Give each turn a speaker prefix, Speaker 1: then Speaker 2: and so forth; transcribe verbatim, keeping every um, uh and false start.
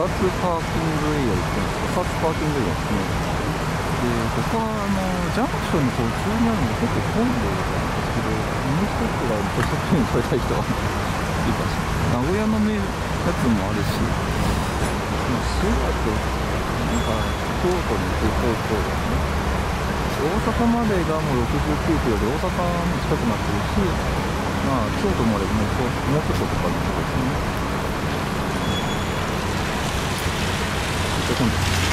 Speaker 1: 草津パーキングエリアですね。草津パーキングエリアですね。で、ここはあのジャンクションの途中にあるので結構混んでるんですけど、もう一つがポストプレイにされたい人がいいかしら。名古屋のめやつもあるし、まあ、滋賀となんか京都に行く方向ですね。大阪までがもうろくじゅうきゅうキロで大阪も近くなってるし、まあ京都までもうもうちょっととかのとこですね。めっちゃ混んでる。